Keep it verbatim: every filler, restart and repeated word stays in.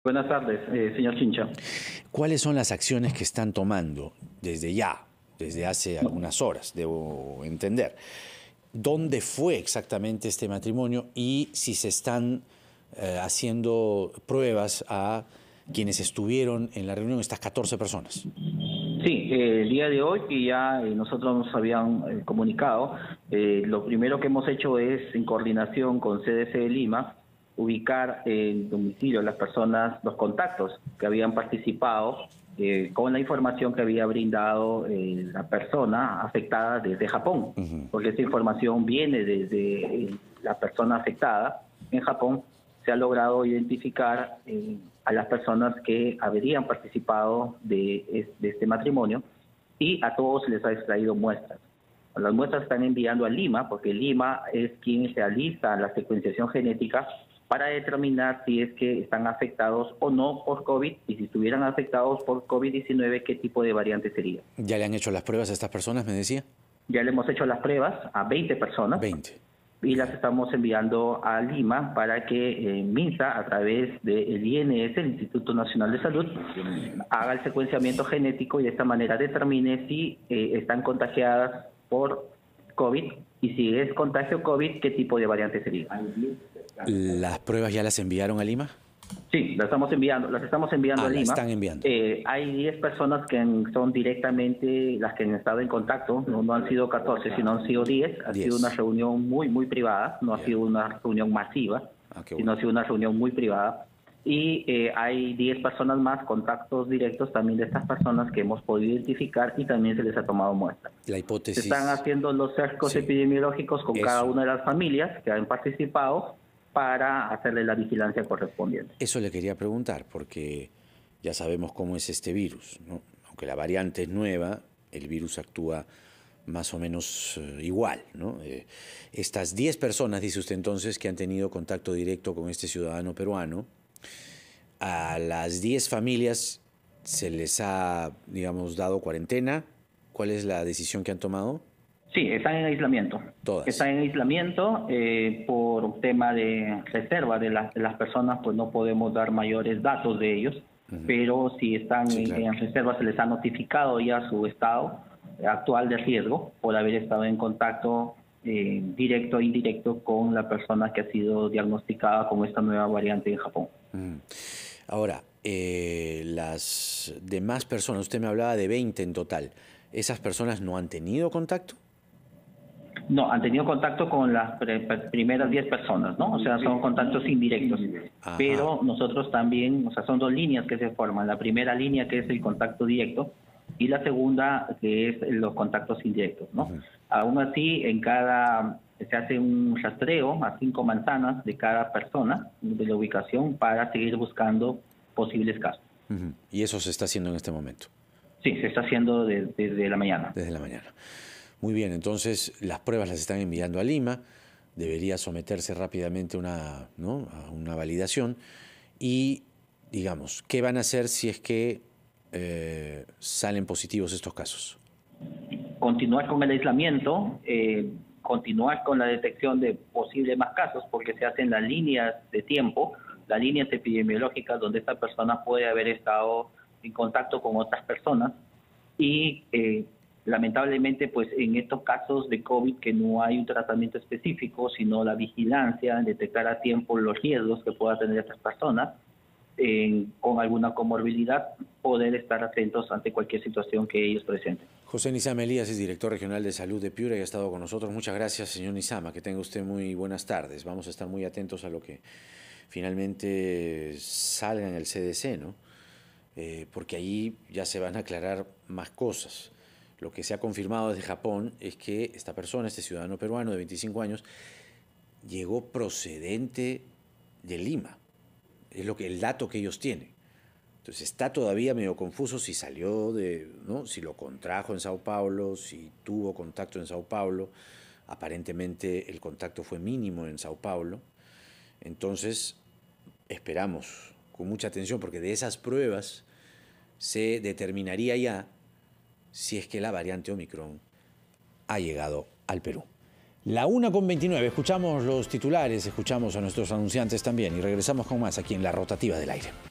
Buenas tardes, eh, señor Chincha. ¿Cuáles son las acciones que están tomando desde ya, desde hace algunas horas, debo entender? ¿Dónde fue exactamente este matrimonio y si se están eh, haciendo pruebas a quienes estuvieron en la reunión, estas catorce personas? Sí, eh, el día de hoy que ya eh, nosotros nos habían eh, comunicado, eh, lo primero que hemos hecho es, en coordinación con C D C de Lima, ubicar el domicilio de las personas, los contactos que habían participado eh, con la información que había brindado eh, la persona afectada desde Japón, uh-huh. porque esa información viene desde eh, la persona afectada en Japón. Se ha logrado identificar eh, a las personas que habrían participado de, de este matrimonio y a todos les ha extraído muestras. Las muestras están enviando a Lima, porque Lima es quien realiza la secuenciación genética para determinar si es que están afectados o no por COVID, y si estuvieran afectados por COVID diecinueve, qué tipo de variante sería. ¿Ya le han hecho las pruebas a estas personas, me decía? Ya le hemos hecho las pruebas a veinte personas. veinte. Y las estamos enviando a Lima para que eh, MINSA, a través del I N S, el Instituto Nacional de Salud, haga el secuenciamiento genético y de esta manera determine si eh, están contagiadas por COVID, y si es contagio COVID, qué tipo de variante sería. ¿Las pruebas ya las enviaron a Lima? Sí, las estamos enviando, las estamos enviando ah, a Lima. Las están enviando. Eh, hay diez personas que son directamente las que han estado en contacto, no, no han sido catorce, sino han sido diez. Ha diez. sido una reunión muy, muy privada, no Bien. ha sido una reunión masiva, ah, sino ha sido una reunión muy privada. Y eh, hay diez personas más, contactos directos también de estas personas que hemos podido identificar, y también se les ha tomado muestra. La hipótesis... Se están haciendo los cercos sí. epidemiológicos con Eso. cada una de las familias que han participado, para hacerle la vigilancia correspondiente. Eso le quería preguntar, porque ya sabemos cómo es este virus, ¿no? Aunque la variante es nueva, el virus actúa más o menos uh, igual, ¿no? Eh, estas diez personas, dice usted entonces, que han tenido contacto directo con este ciudadano peruano, a las diez familias se les ha, digamos, dado cuarentena. ¿Cuál es la decisión que han tomado? Sí, están en aislamiento. Todas. Están en aislamiento eh, por un tema de reserva de, la, de las personas, pues no podemos dar mayores datos de ellos, uh-huh. pero si están sí, claro. en, en reserva, se les ha notificado ya su estado actual de riesgo por haber estado en contacto eh, directo e indirecto con la persona que ha sido diagnosticada con esta nueva variante en Japón. Uh-huh. Ahora, eh, las demás personas, usted me hablaba de veinte en total, ¿esas personas no han tenido contacto? No, han tenido contacto con las primeras diez personas, ¿no? O sea, son contactos indirectos. Ajá. Pero nosotros también, o sea, son dos líneas que se forman. La primera línea, que es el contacto directo, y la segunda, que es los contactos indirectos, ¿no? Uh-huh. Aún así, en cada, se hace un rastreo a cinco manzanas de cada persona de la ubicación para seguir buscando posibles casos. Uh-huh. ¿Y eso se está haciendo en este momento? Sí, se está haciendo desde, desde la mañana. Desde la mañana. Muy bien, entonces las pruebas las están enviando a Lima, debería someterse rápidamente una, ¿no? a una validación y, digamos, ¿qué van a hacer si es que eh, salen positivos estos casos? Continuar con el aislamiento, eh, continuar con la detección de posibles más casos, porque se hacen las líneas de tiempo, las líneas epidemiológicas donde esta persona puede haber estado en contacto con otras personas, y eh, lamentablemente, pues en estos casos de COVID, que no hay un tratamiento específico, sino la vigilancia, detectar a tiempo los riesgos que puedan tener estas personas eh, con alguna comorbilidad, poder estar atentos ante cualquier situación que ellos presenten. José Nizama Elías es director regional de salud de Piura y ha estado con nosotros. Muchas gracias, señor Nizama. Que tenga usted muy buenas tardes. Vamos a estar muy atentos a lo que finalmente salga en el C D C, ¿no? Eh, porque ahí ya se van a aclarar más cosas. Lo que se ha confirmado desde Japón es que esta persona, este ciudadano peruano de veinticinco años, llegó procedente de Lima. Es lo que, el dato que ellos tienen. Entonces está todavía medio confuso si salió de, ¿no? si lo contrajo en Sao Paulo, si tuvo contacto en Sao Paulo. Aparentemente el contacto fue mínimo en Sao Paulo. Entonces esperamos con mucha atención, porque de esas pruebas se determinaría ya si es que la variante Omicron ha llegado al Perú. La una con veintinueve, escuchamos los titulares, escuchamos a nuestros anunciantes también y regresamos con más aquí en La Rotativa del Aire.